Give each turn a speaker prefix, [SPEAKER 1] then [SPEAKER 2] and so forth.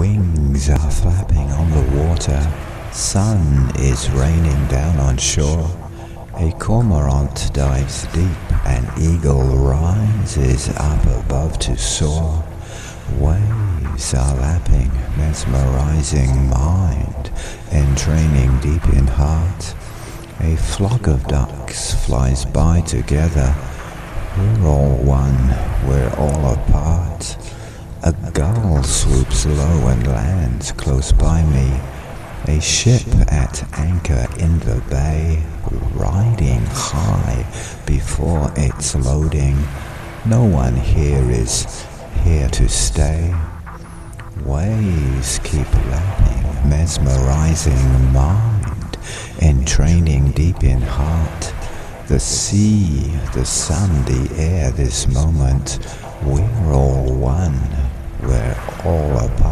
[SPEAKER 1] Wings are flapping on the water, sun is raining down on shore. A cormorant dives deep, an eagle rises up above to soar. Waves are lapping, mesmerizing mind, entraining deep in heart. A flock of ducks flies by together, we're all one, we're all apart. A gull swoops low and lands close by me, a ship at anchor in the bay, riding high before it's loading. No one here is here to stay. Waves keep lapping, mesmerizing mind, entraining deep in heart. The sea, the sun, the air, this moment, we're all one, we're all apart.